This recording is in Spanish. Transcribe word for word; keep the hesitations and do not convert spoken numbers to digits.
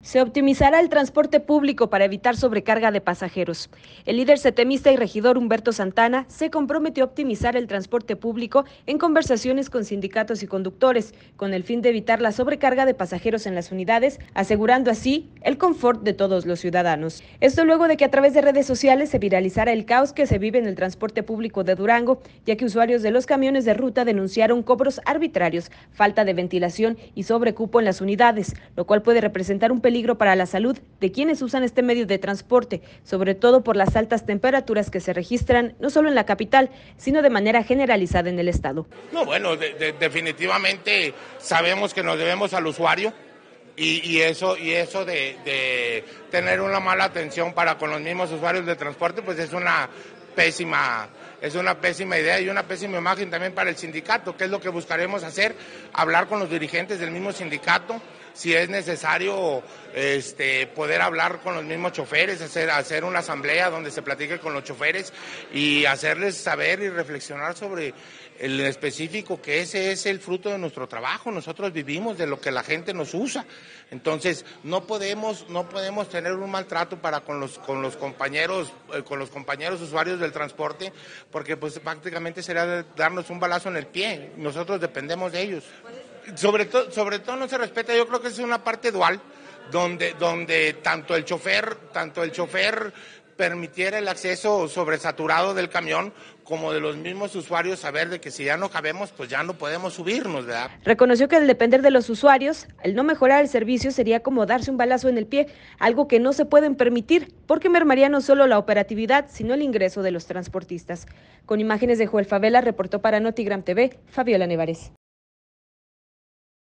Se optimizará el transporte público para evitar sobrecarga de pasajeros. El líder setemista y regidor Humberto Santana se comprometió a optimizar el transporte público en conversaciones con sindicatos y conductores, con el fin de evitar la sobrecarga de pasajeros en las unidades, asegurando así el confort de todos los ciudadanos. Esto luego de que a través de redes sociales se viralizara el caos que se vive en el transporte público de Durango, ya que usuarios de los camiones de ruta denunciaron cobros arbitrarios, falta de ventilación y sobrecupo en las unidades, lo cual puede representar un peligro para la salud de quienes usan este medio de transporte, sobre todo por las altas temperaturas que se registran no solo en la capital, sino de manera generalizada en el estado. No, bueno, de, de, definitivamente sabemos que nos debemos al usuario y, y eso, y eso de, de tener una mala atención para con los mismos usuarios de transporte, pues es una pésima, es una pésima idea y una pésima imagen también para el sindicato. ¿Qué es lo que buscaremos hacer? Hablar con los dirigentes del mismo sindicato, si es necesario este, poder hablar con los mismos choferes, hacer, hacer una asamblea donde se platique con los choferes y hacerles saber y reflexionar sobre el específico que ese es el fruto de nuestro trabajo. Nosotros vivimos de lo que la gente nos usa. Entonces no podemos, no podemos tener un maltrato para con los, con los compañeros, eh, con los compañeros usuarios del transporte, porque pues prácticamente será darnos un balazo en el pie. Nosotros dependemos de ellos. Sobre todo, sobre todo no se respeta. Yo creo que es una parte dual, donde, donde tanto el chofer, tanto el chofer permitiera el acceso sobresaturado del camión, como de los mismos usuarios saber de que si ya no cabemos, pues ya no podemos subirnos, ¿verdad? Reconoció que al depender de los usuarios, el no mejorar el servicio sería como darse un balazo en el pie, algo que no se pueden permitir, porque mermaría no solo la operatividad, sino el ingreso de los transportistas. Con imágenes de Joel Favela, reportó para Notigram T V, Fabiola Nevares.